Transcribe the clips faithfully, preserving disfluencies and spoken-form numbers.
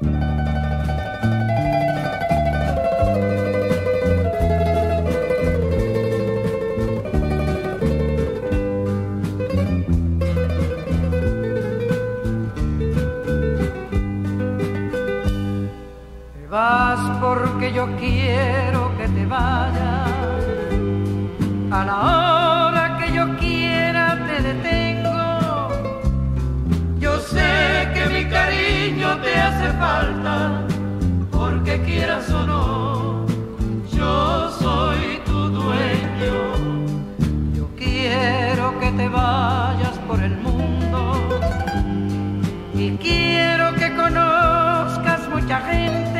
Porque yo quiero que te vayas, a la hora que yo quiera te detengo. Yo sé que mi cariño te hace falta, porque quieras o no, yo soy tu dueño. Yo quiero que te vayas por el mundo y quiero que conozcas mucha gente.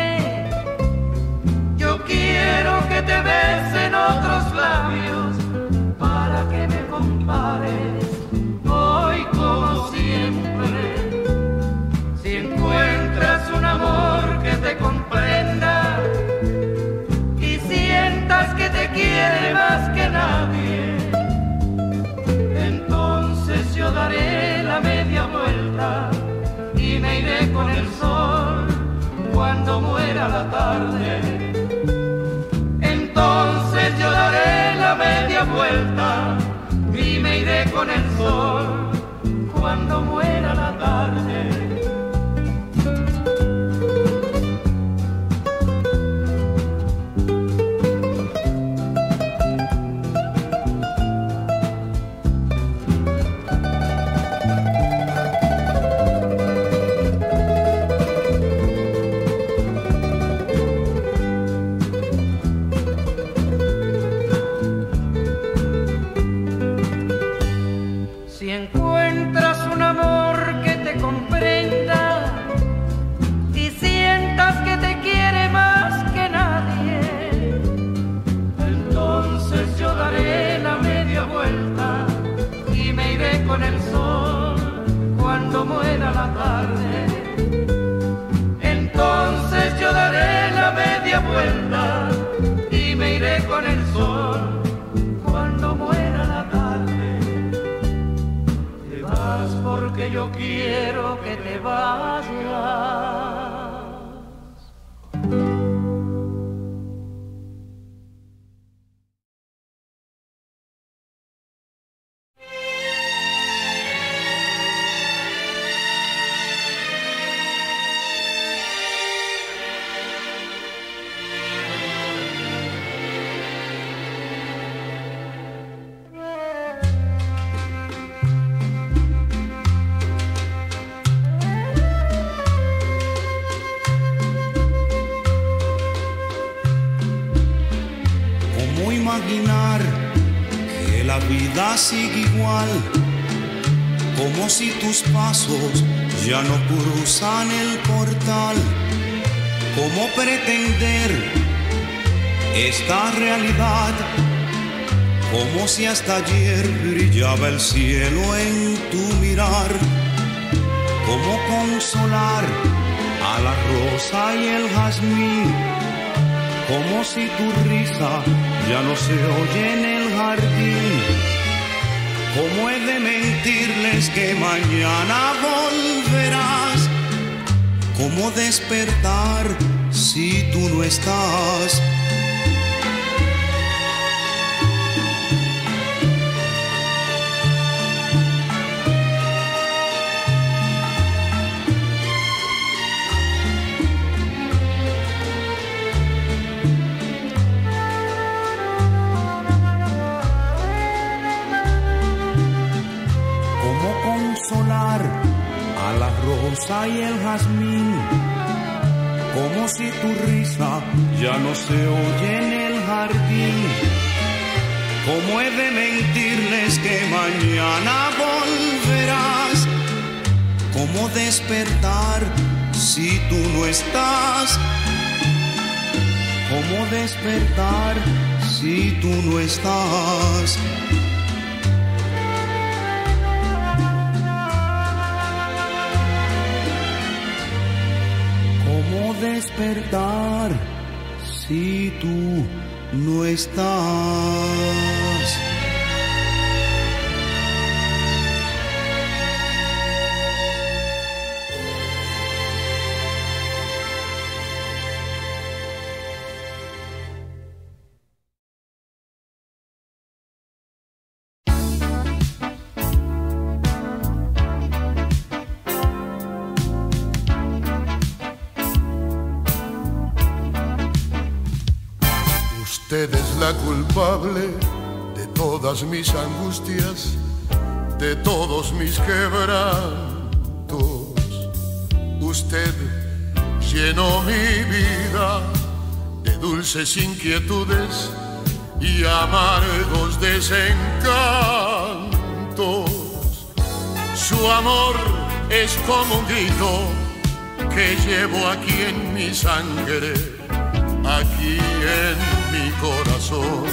Quiero que te besen otros labios para que me compares hoy como siempre. Si encuentras un amor que te comprenda y sientas que te quiere más que nadie, entonces yo daré la media vuelta y me iré con el sol cuando muera la tarde. Entonces yo daré la media vuelta y me iré con el sol cuando muera la tarde. Con el sol cuando muera la tarde, entonces yo daré la media vuelta y me iré con el sol cuando muera la tarde. Te vas porque yo quiero que te vayas. Imaginar que la vida sigue igual, como si tus pasos ya no cruzan el portal. ¿Cómo pretender esta realidad? Como si hasta ayer brillaba el cielo en tu mirar. ¿Cómo consolar a la rosa y el jazmín? Como si tu risa ya no se oye en el jardín. ¿Cómo he de mentirles que mañana volverás? ¿Cómo despertar si tú no estás? A la rosa y el jazmín, como si tu risa ya no se oye en el jardín. ¿Cómo he de mentirles que mañana volverás? ¿Cómo despertar si tú no estás? ¿Cómo despertar si tú no estás? ¿Cómo despertar si tú no estás? Usted es la culpable de todas mis angustias, de todos mis quebrantos. Usted llenó mi vida de dulces inquietudes y amargos desencantos. Su amor es como un grito que llevo aquí en mi sangre, aquí en mi corazón.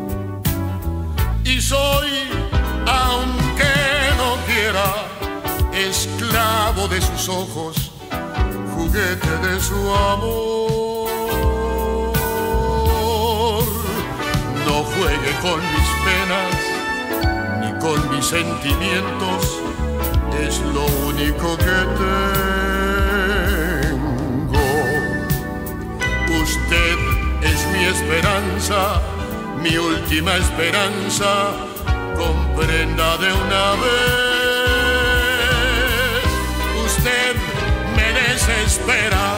Y soy, aunque no quiera, esclavo de sus ojos, juguete de su amor. No juegue con mis penas ni con mis sentimientos, es lo único que tengo. Usted es mi esperanza, mi última esperanza, comprenda de una vez. Usted me desespera,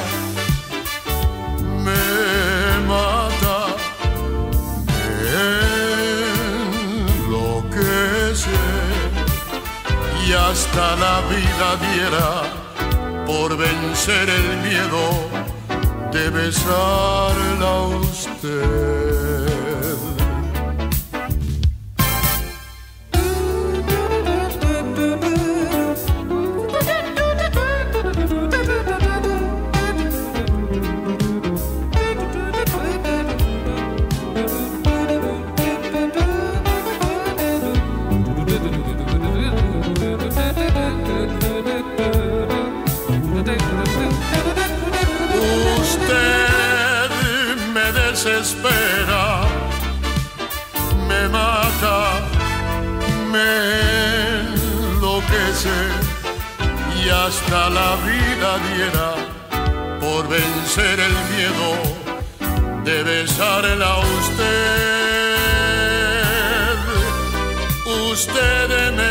me mata, me enloquece, y hasta la vida diera por vencer el miedo de besarla a usted. Desespera, me mata, me enloquece, y hasta la vida diera por vencer el miedo de besarla a usted. Usted me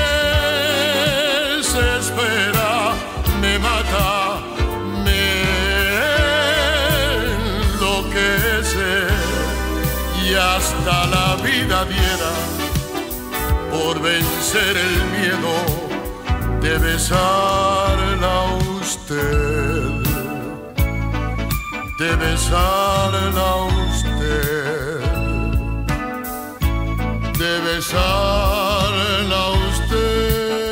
desespera, me mata, y hasta la vida diera por vencer el miedo de besarla a usted, de besarla a usted, de besarla a usted.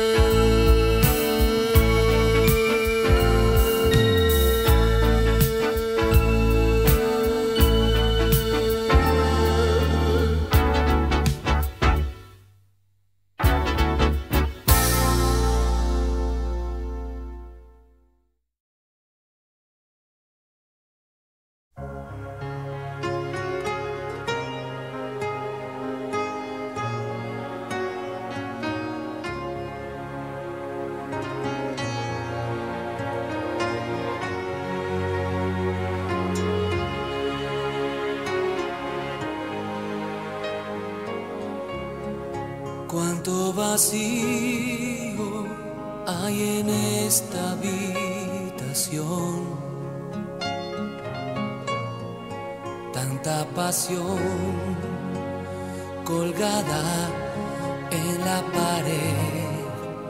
Cuánto vacío hay en esta habitación, tanta pasión colgada en la pared,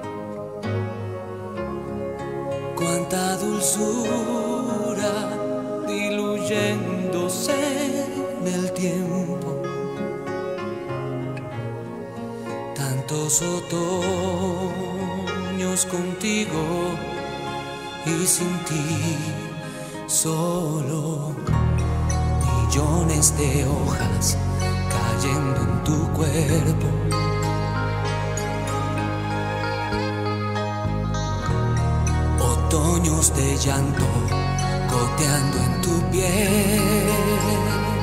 cuánta dulzura diluyéndose en el tiempo. Tantos otoños contigo y sin ti solo, millones de hojas cayendo en tu cuerpo. Otoños de llanto goteando en tu piel.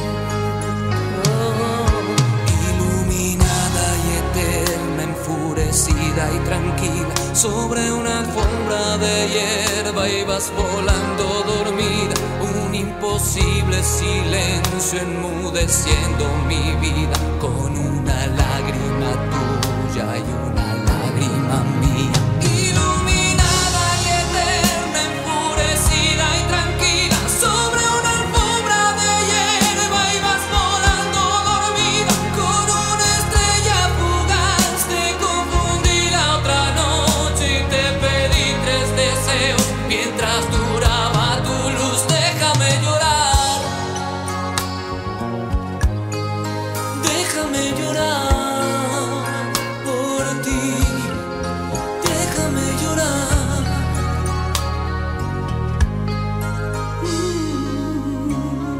Enfurecida y tranquila sobre una alfombra de hierba, ibas volando dormida, un imposible silencio enmudeciendo mi vida, con una lágrima tuya y una lágrima mía. Iluminada y eterna, enfurecida y tranquila sobre una alfombra de hierba, ibas volando mientras duraba tu luz. Déjame llorar, déjame llorar por ti, déjame llorar. Mm.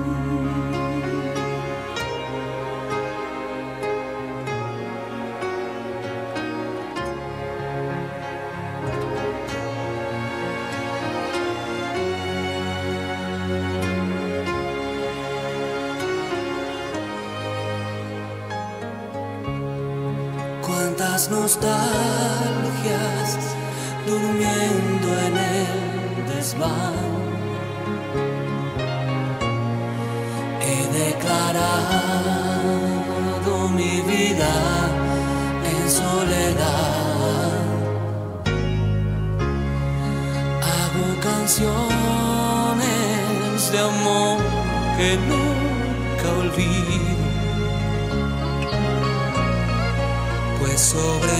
Cuántas nostalgias durmiendo en el desván. He declarado mi vida en soledad. Hago canciones de amor que nunca olvido. Pues sobre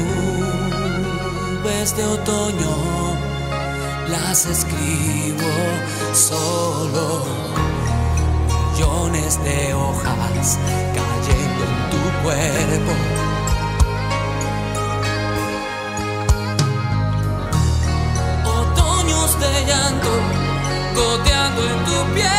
nubes de otoño las escribo solo. Millones de hojas cayendo en tu cuerpo. Otoños de llanto goteando en tu piel.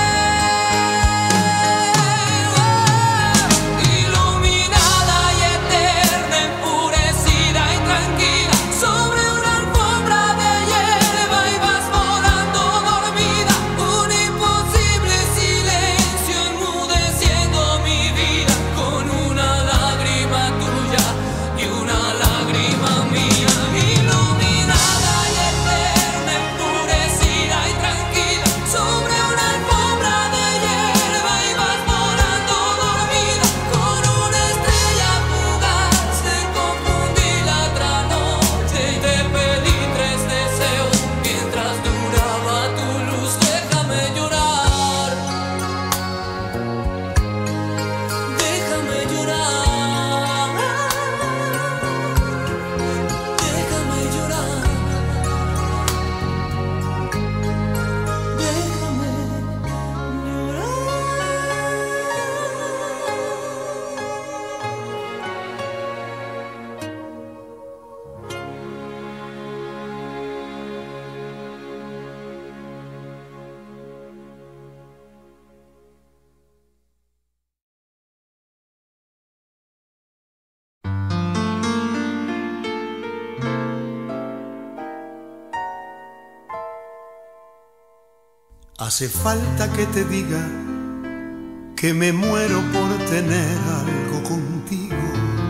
Hace falta que te diga que me muero por tener algo contigo.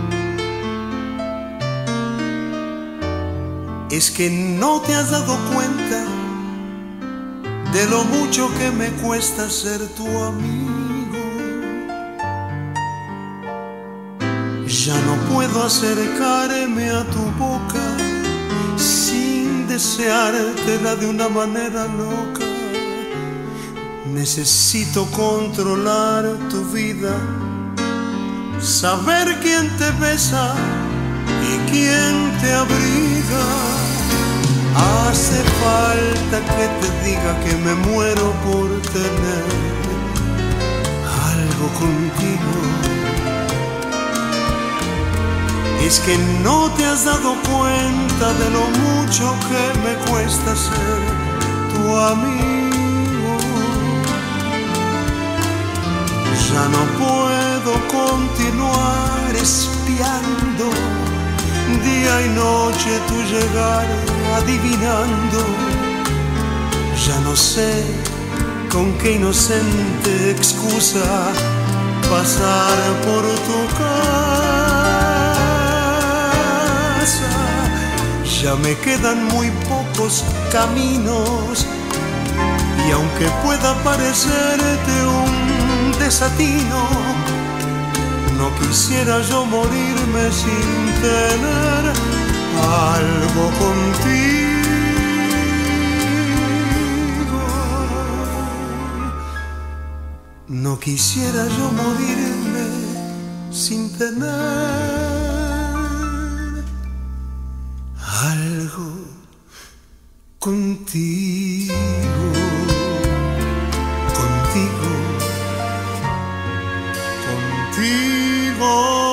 Es que no te has dado cuenta de lo mucho que me cuesta ser tu amigo. Ya no puedo acercarme a tu boca sin deseártela de una manera loca. Necesito controlar tu vida, saber quién te besa y quién te abriga. Hace falta que te diga que me muero por tener algo contigo. Es que no te has dado cuenta de lo mucho que me cuesta ser tu amigo. Ya no puedo continuar espiando día y noche tu llegar, adivinando. Ya no sé con qué inocente excusa pasar por tu casa. Ya me quedan muy pocos caminos y aunque pueda parecerte un desatino, no quisiera yo morirme sin tener algo contigo. No quisiera yo morirme sin tener algo contigo, contigo, contigo.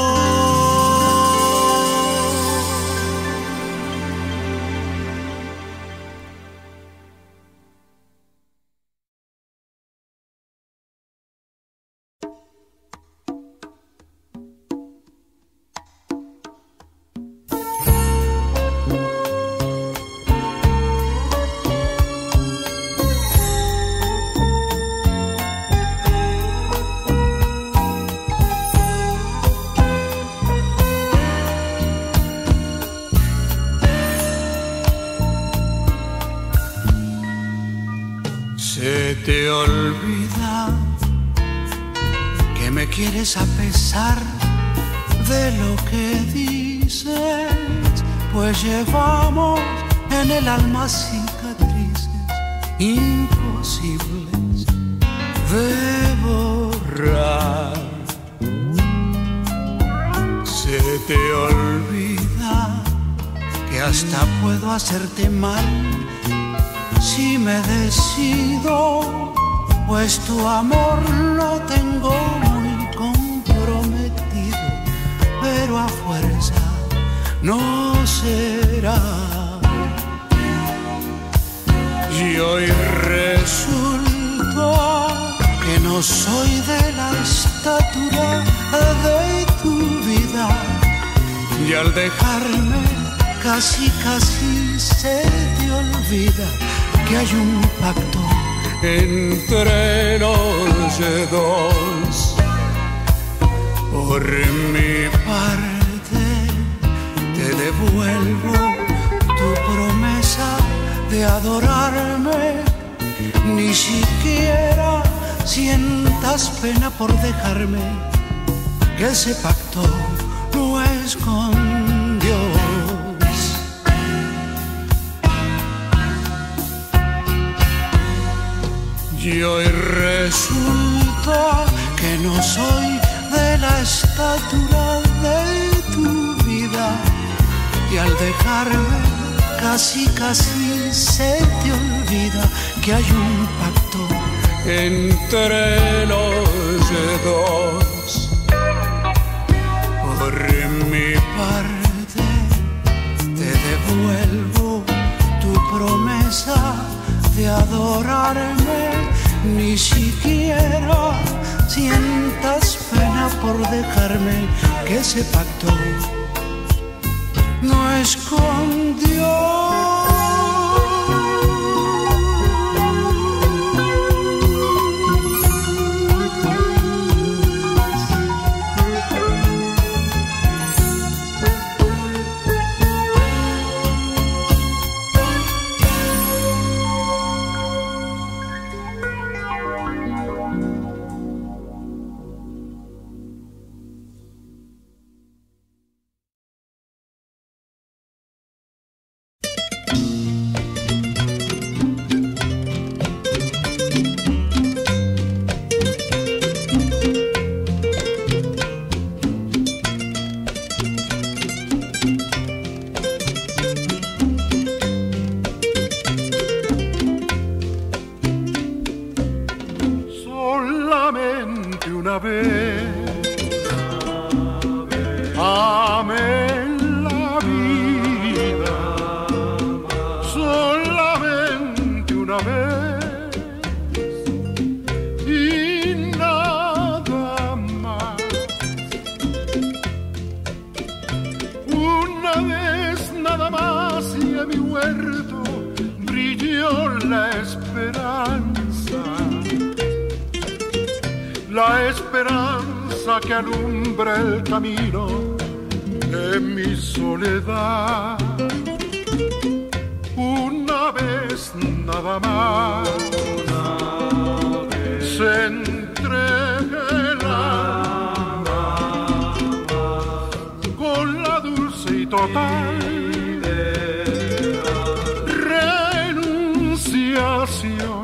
Te olvida que me quieres a pesar de lo que dices, pues llevamos en el alma cicatrices imposibles de borrar. Se te olvida que hasta puedo hacerte mal si me decido, pues tu amor lo tengo muy comprometido, pero a fuerza no será. Y hoy resulta que no soy de la estatura de tu vida, y al dejarme casi casi se te olvida que hay un pacto entre los dos. Por mi parte te devuelvo tu promesa de adorarme, ni siquiera sientas pena por dejarme, que ese pacto no es con Dios. Y hoy resulta que no soy de la estatura de tu vida, y al dejarme casi casi se te olvida que hay un pacto entre los dos. Por mi parte te devuelvo tu promesa de adorarme, ni siquiera sientas pena por dejarme, que ese pacto no es con Dios. La esperanza que alumbra el camino de mi soledad. Una vez nada más, una vez se entrega el alma con la dulce y total renunciación.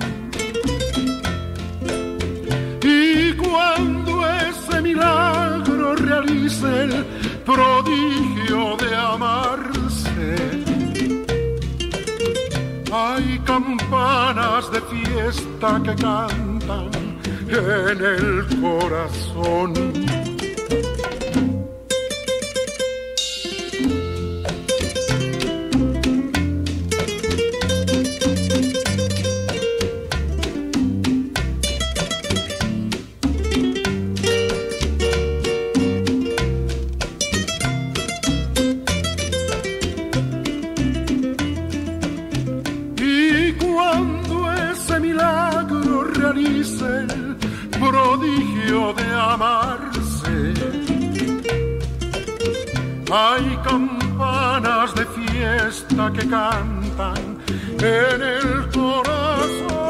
Milagro realice el prodigio de amarse. campanas de fiesta que cantan en el corazón. Prodigio de amarse, hay campanas de fiesta que cantan en el corazón.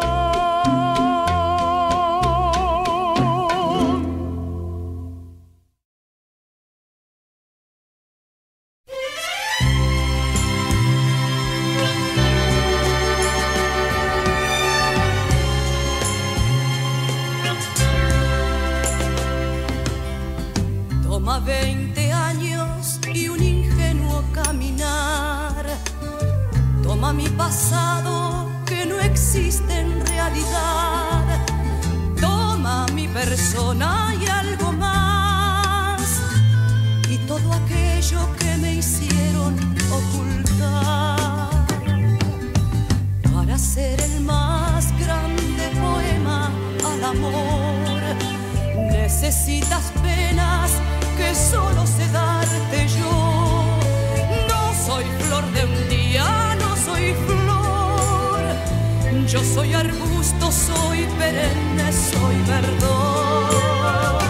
Toma veinte años y un ingenuo caminar. Toma mi pasado que no existe en realidad. Toma mi persona y algo más. Y todo aquello que me hicieron ocultar. Para ser el más grande poema al amor, necesitas penas que solo sé darte yo. No soy flor de un día, no soy flor. Yo soy arbusto, soy perenne, soy verdor.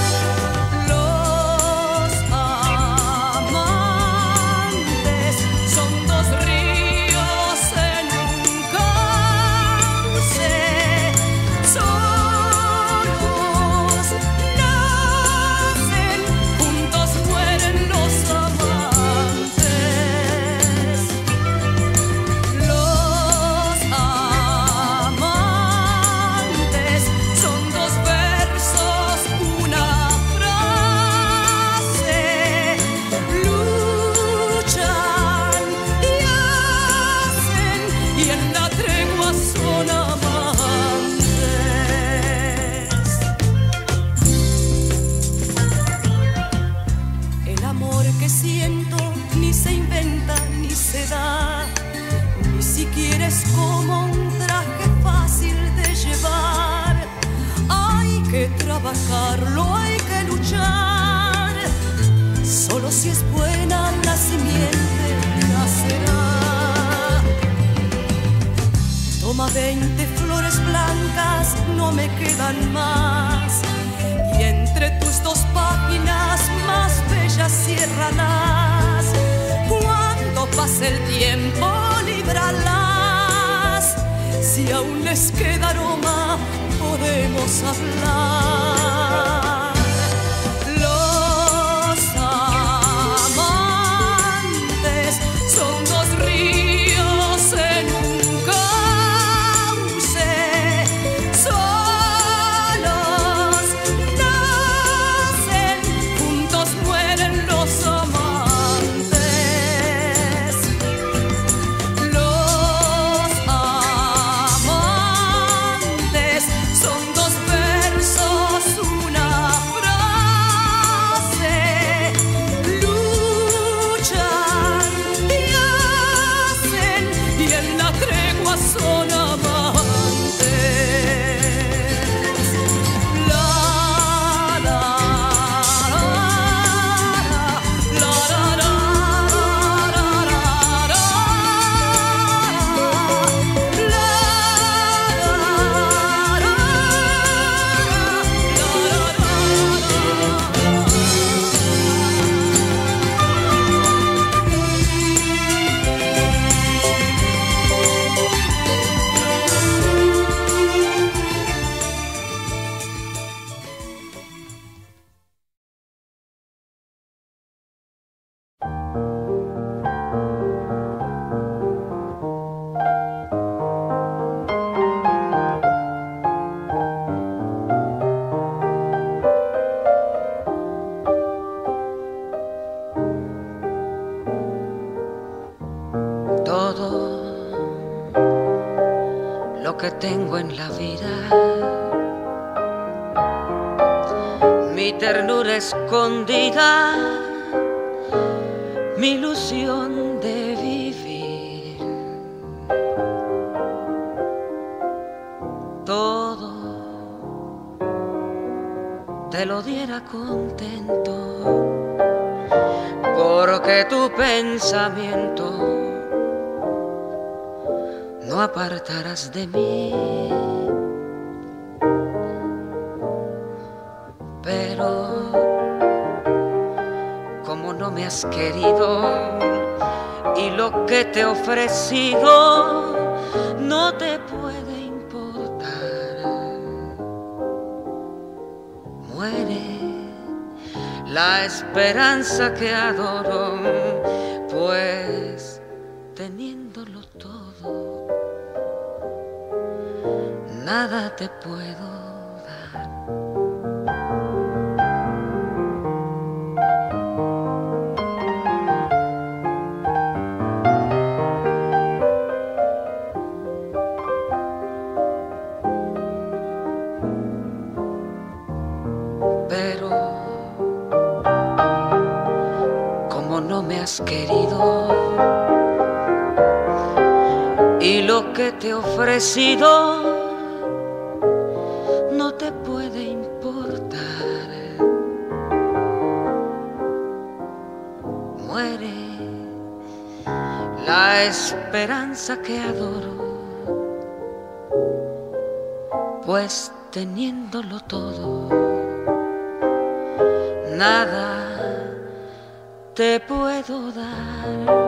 Los amantes son dos ríos en un cauce. Solos nacen, juntos mueren los amantes. Los amantes son dos versos, una frase. Luchan y hacen, y en la tregua son amantes. El amor que siento ni se inventa ni se da, ni siquiera es como un traje fácil de llevar. Hay que trabajarlo, hay que luchar. Solo si es buena la simiente nacerá. Toma veinte flores blancas, no me quedan más. Y entre tus dos páginas más bellas ciérralas. Cuando pase el tiempo, líbralas. Si aún les queda aroma, podemos hablar. Los amantes son dos ríos en un cauce. Solos nacen, juntos mueren los amantes. Los amantes son dos versos, una lo que tengo en la vida, mi ternura escondida, mi ilusión de vivir. Todo te lo diera contento, porque tu pensamiento no apartarás de mí. Pero como no me has querido y lo que te he ofrecido no te puede importar, muere la esperanza que adoro, pues teniéndolo todo, nada te puedo dar. Pero como no me has querido y lo que te he ofrecido no te puede importar, muere la esperanza que adoro, pues teniéndolo todo, nada te puedo dar.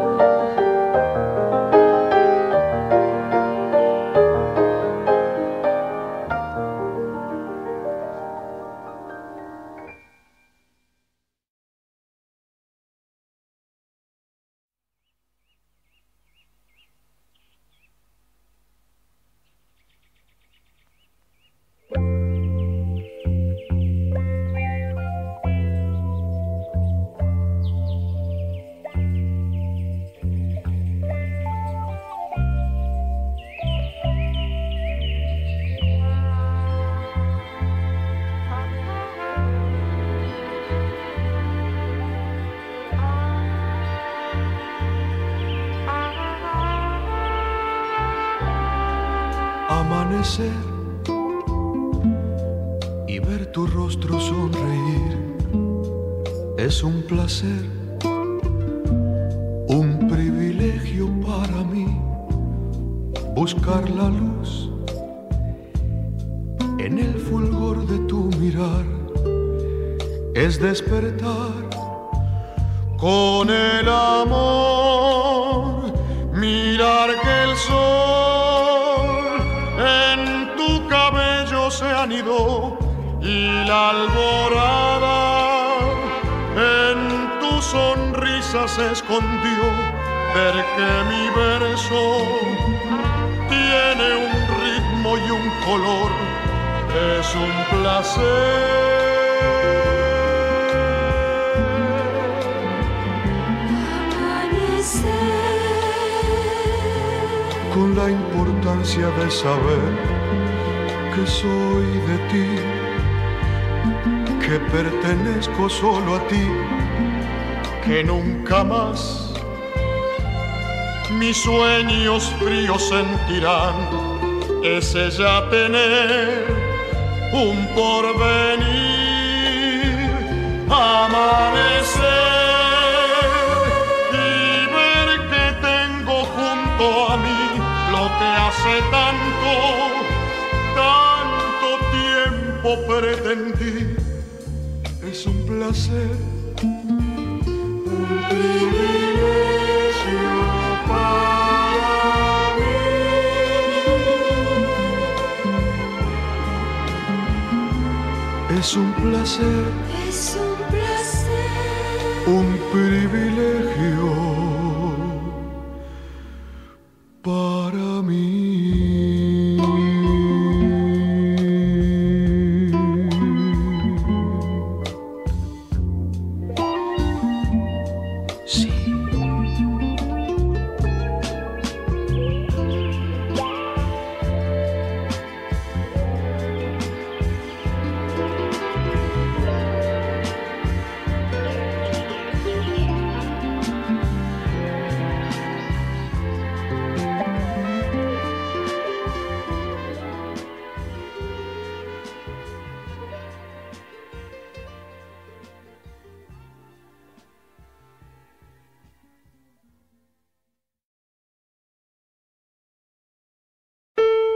Amanecer y ver tu rostro sonreír es un placer, un privilegio para mí. Buscar la luz en el fulgor de tu mirar es despertar con el amor, mirar que el sol en tu cabello se anidó y la alborada en tu sonrisa se escondió. Ver que mi verso tiene un ritmo y un color es un placer. Con la importancia de saber que soy de ti, que pertenezco solo a ti, que nunca más mis sueños fríos sentirán, ese ya tener un porvenir, amanecer y ver que tengo junto a mí lo que hace tanto, tanto tiempo pretendí. Es un placer, un privilegio para mí. Es un placer, Es un placer, un privilegio para mí. Sí.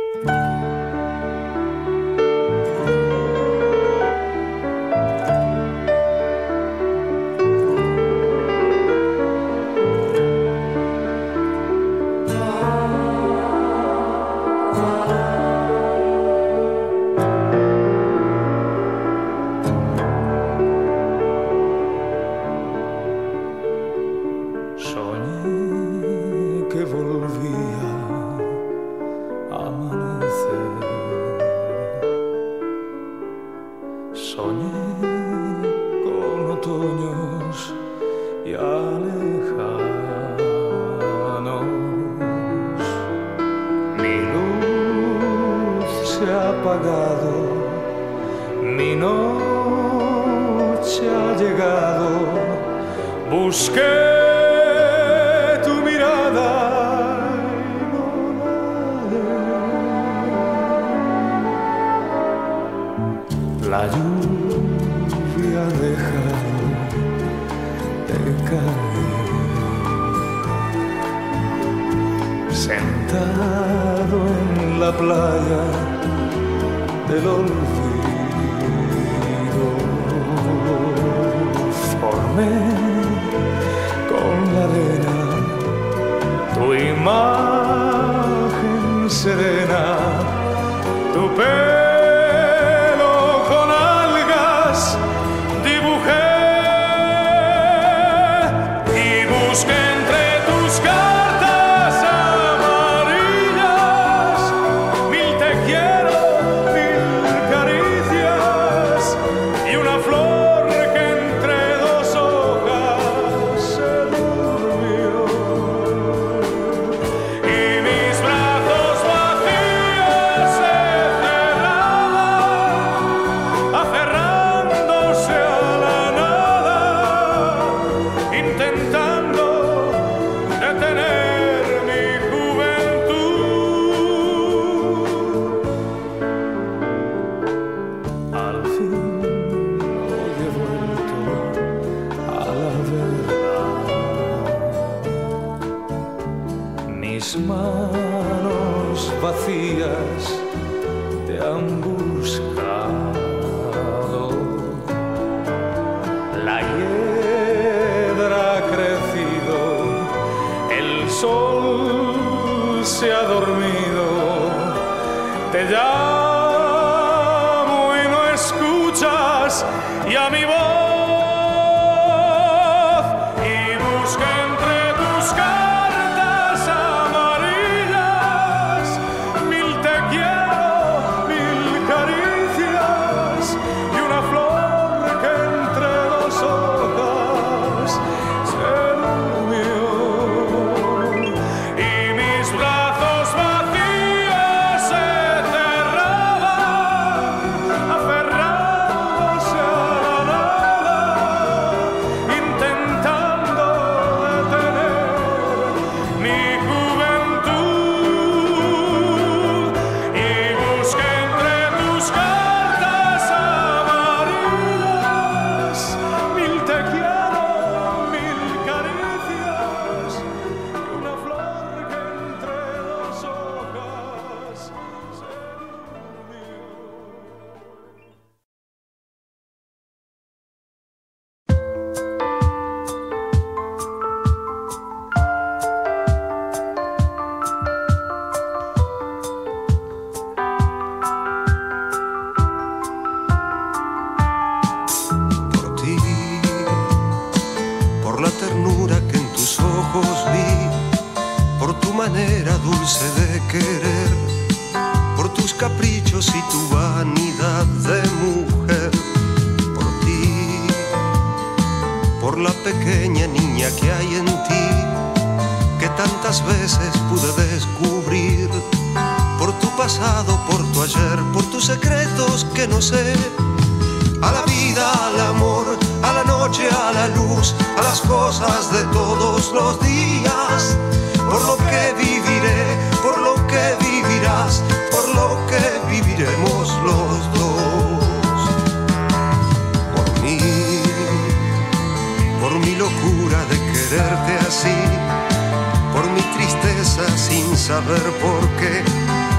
Sin saber por qué, por mis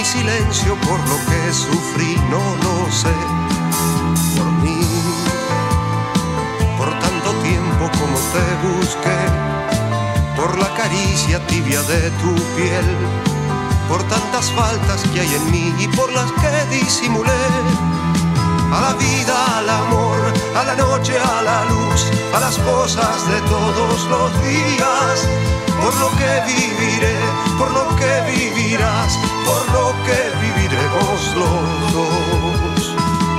silencio, por lo que sufrí, no lo sé. Por mí, por tanto tiempo como te busqué, por la caricia tibia de tu piel, por tantas faltas que hay en mí y por las que disimulé. A la vida, al amor, a la noche, a la luz, a las cosas de todos los días. Por lo que viviré, por lo que vivirás, por lo que viviremos los dos.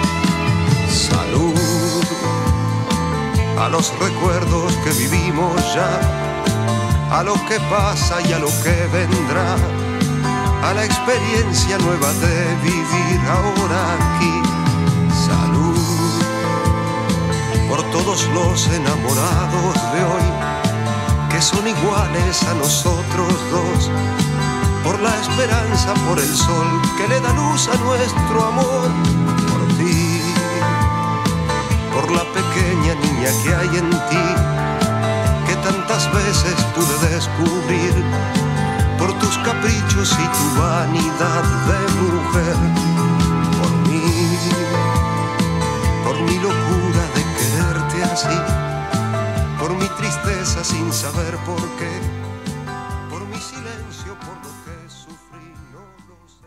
Salud a los recuerdos que vivimos ya, a lo que pasa y a lo que vendrá, a la experiencia nueva de vivir ahora aquí. Salud por todos los enamorados de hoy, que son iguales a nosotros dos, por la esperanza, por el sol que le da luz a nuestro amor, por ti, por la pequeña niña que hay en ti, que tantas veces pude descubrir, por tus caprichos y tu vanidad de mujer, por mí, por mi locura de quererte así, por mi tristeza sin saber por qué, por mi silencio, por lo que sufrí, no lo sé.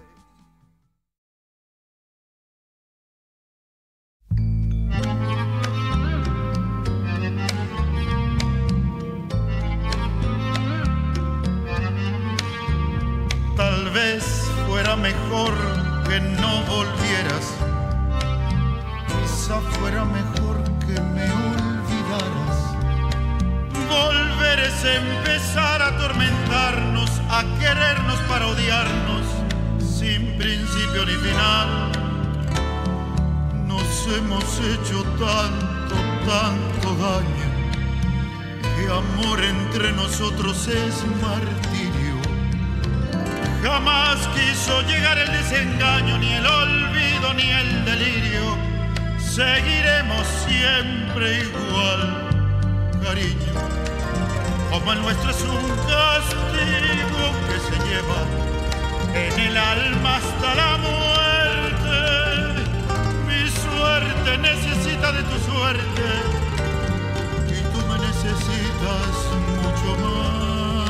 Tal vez fuera mejor que no volvieras, quizá fuera mejor que me olvidaras. Volver es empezar a atormentarnos, a querernos para odiarnos, sin principio ni final. Nos hemos hecho tanto, tanto daño, que amor entre nosotros es martirio. Jamás quiso llegar el desengaño, ni el olvido, ni el delirio. Seguiremos siempre igual, cariño, como el nuestro es un castigo que se lleva en el alma hasta la muerte. Mi suerte necesita de tu suerte y tú me necesitas mucho más.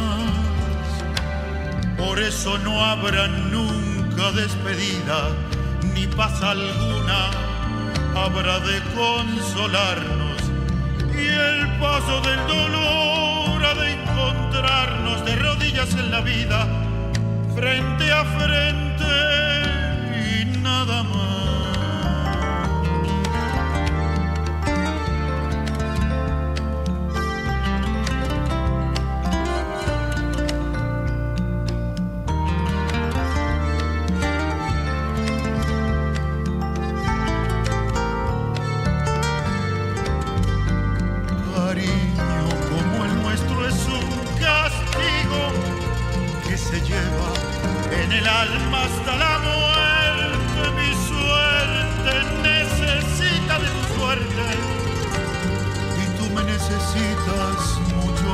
Por eso no habrá nunca despedida, ni paz alguna habrá de consolarnos, y el paso del dolor ha de encontrarnos de rodillas en la vida, frente a frente y nada más. El alma hasta la muerte, mi suerte necesita de tu suerte y tú me necesitas mucho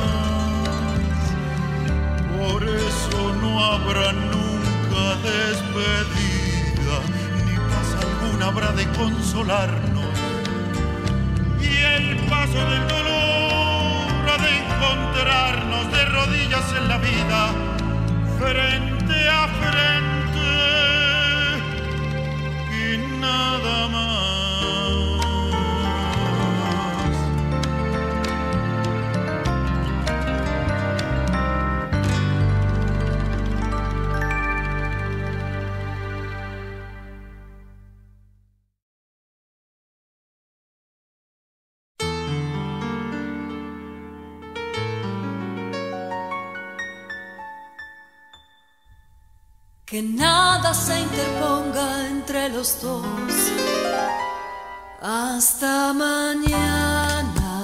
más. Por eso no habrá nunca despedida, ni paz alguna habrá de consolarnos, y el paso del dolor ha de encontrarnos de rodillas en la vida, frente a frente y nada más. Que nada se interponga entre los dos. Hasta mañana.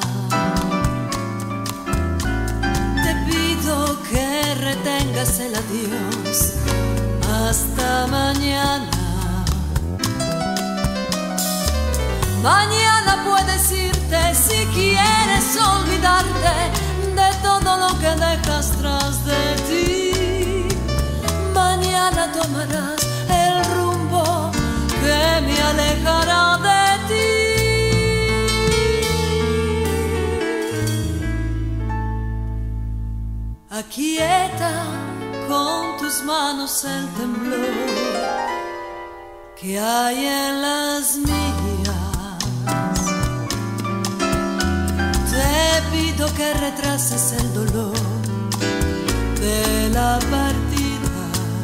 Te pido que retengas el adiós. Hasta mañana. Mañana puedes irte si quieres olvidarte de todo lo que dejas tras de ti. Mañana tu tomarás el rumbo que me alejará de ti. Aquieta con tus manos el temblor que hay en las mías. Te pido que retrases el dolor de la partida,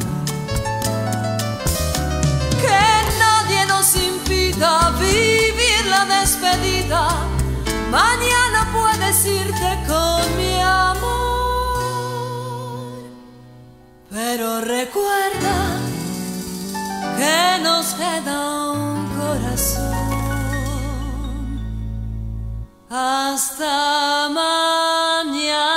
que nadie nos impida vivir la despedida. Mañana puedes irte con mi amor, pero recuerda que nos queda un corazón hasta mañana.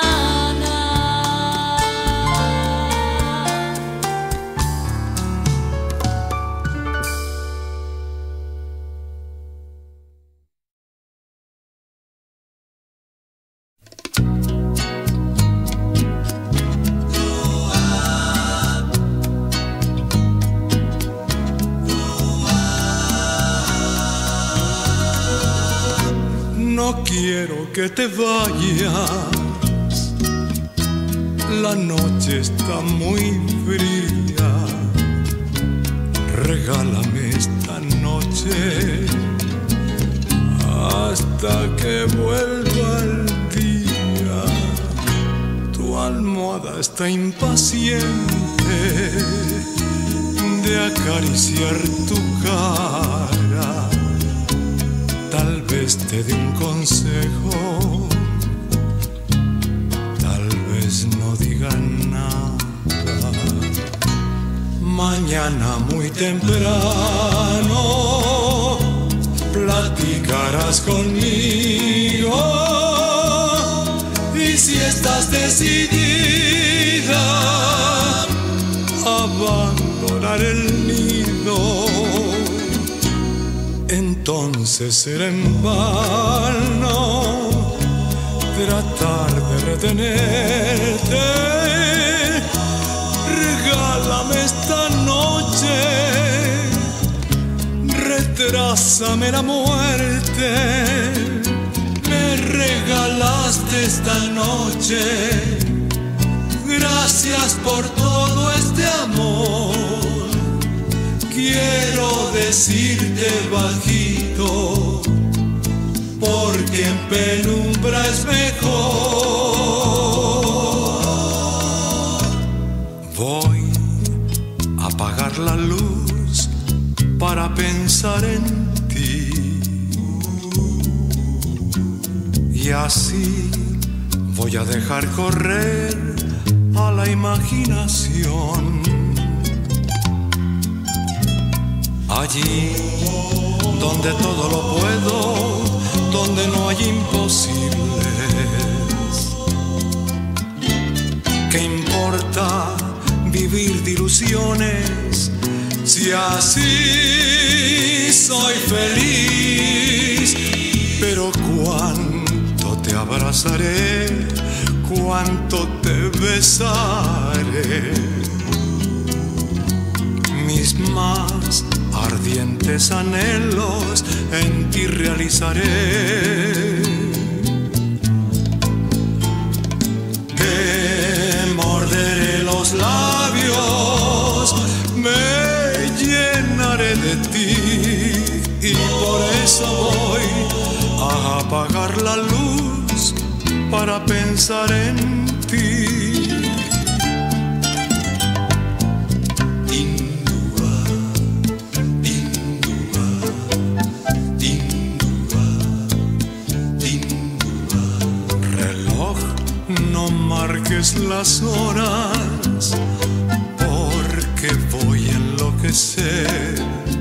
No quiero que te vayas, la noche está muy fría. Regálame esta noche hasta que vuelva el día. Tu almohada está impaciente de acariciar tu cara. Tal vez te dé un consejo, tal vez no diga nada. Mañana muy temprano platicarás conmigo, y si estás decidida a abandonar el nido, entonces será en vano tratar de retenerte. Regálame esta noche, retrásame la muerte. Me regalaste esta noche, gracias por todo este amor. Quiero decirte bajito, porque en penumbra es mejor. Voy a apagar la luz para pensar en ti, y así voy a dejar correr a la imaginación. Allí donde todo lo puedo, donde no hay imposibles. ¿Qué importa vivir de ilusiones si así soy feliz? Pero cuánto te abrazaré, cuánto te besaré. Mis más ardientes anhelos en ti realizaré. Te morderé los labios, me llenaré de ti, y por eso voy a apagar la luz para pensar en ti. Marques las horas, porque voy a enloquecer.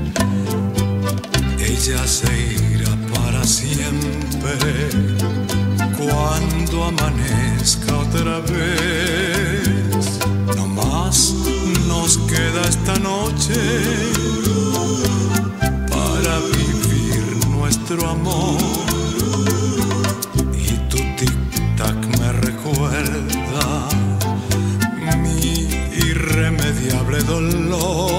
Ella se irá para siempre cuando amanezca otra vez. No más nos queda esta noche para vivir nuestro amor. Recuerda mi irremediable dolor.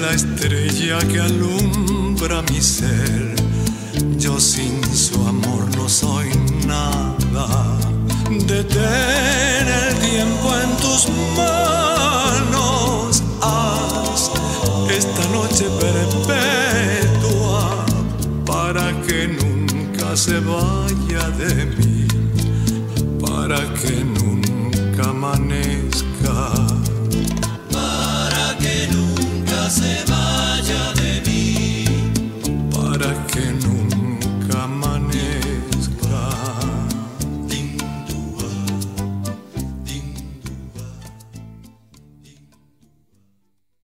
la estrella que alumbra mi ser. Yo sin su amor no soy nada. Detén el tiempo en tus manos. Haz esta noche perpetua para que nunca se vaya de mí, para que nunca amanezca, para que nunca se